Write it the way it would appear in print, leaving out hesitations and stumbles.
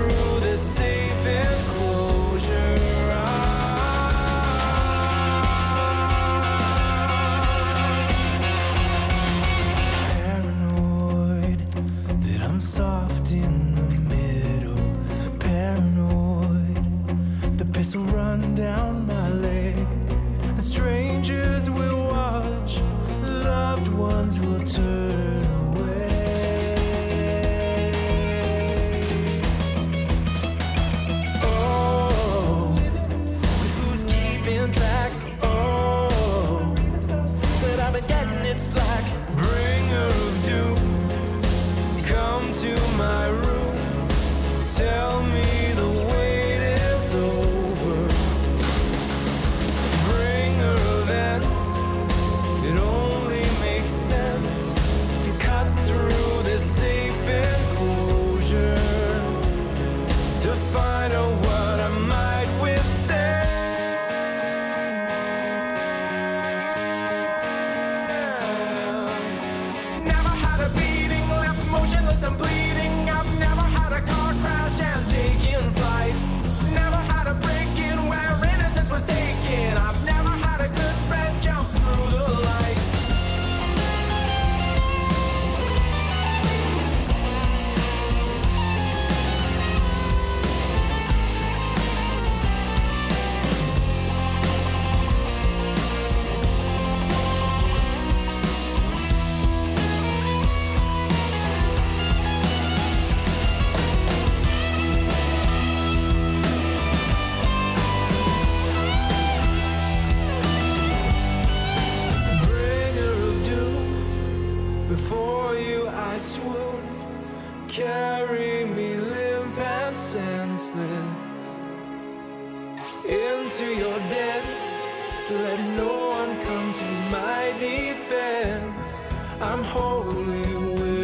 through this safe enclosure. Paranoid that I'm soft in the middle. Paranoid the pistol run down my leg. And strangers will watch, loved ones will turn away. Oh, who's keeping track? Oh, but I've been getting it slack. Bringer of doom, come to my room, tell me the wait is over. Bringer of ends, it only makes sense to cut through this safe enclosure to find out what I might withstand. Never had a beating, left motionless and bleeding. I've never had a car crash and taken flight. Never had a break-in where innocence was taken. I've never had a good friend jump through the light. Bringer of doom, before you I swoon. Carry me limp and senseless into your den. Let no one come to my defense. I'm wholly with